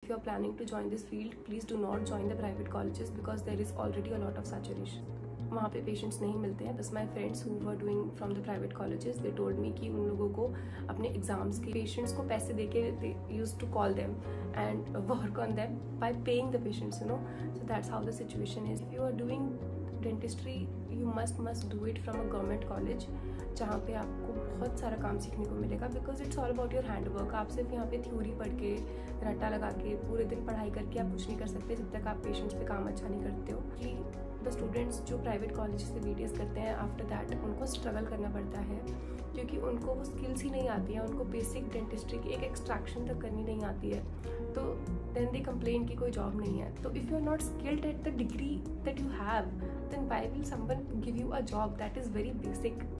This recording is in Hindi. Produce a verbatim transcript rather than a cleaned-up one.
you are planning to join this field, please do not join the private colleges because there is already a lot of saturation. वहाँ पे पेशेंट्स नहीं मिलते हैं. बस my friends who were doing from the private colleges they told me कि उन लोगों को अपने एग्जाम्स के पेशेंट्स को पैसे दे के they use to call them and work on them by paying the patients, you know. So that's how the situation is. If you are doing dentistry you must must do it from a government college जहाँ पे आपको बहुत सारा काम सीखने को मिलेगा because it's all about your hand work. आप सिर्फ यहाँ पे थ्योरी पढ़ के रट्टा लगा के पूरे दिन पढ़ाई करके आप कुछ नहीं कर सकते जब तक आप पेशेंट्स पे काम अच्छा नहीं करते हो. कि द स्टूडेंट्स जो प्राइवेट कॉलेज से बी डी एस करते हैं आफ्टर दैट उनको स्ट्रगल करना पड़ता है क्योंकि उनको वो स्किल्स ही नहीं आती है. उनको बेसिक डेंटिस्ट्री की एक एक्सट्रैक्शन तक करनी नहीं आती है. तो देन दे कंप्लेन कि कोई जॉब नहीं है. तो if you are not skilled at the degree that you have then why will someone give you a job that is very basic.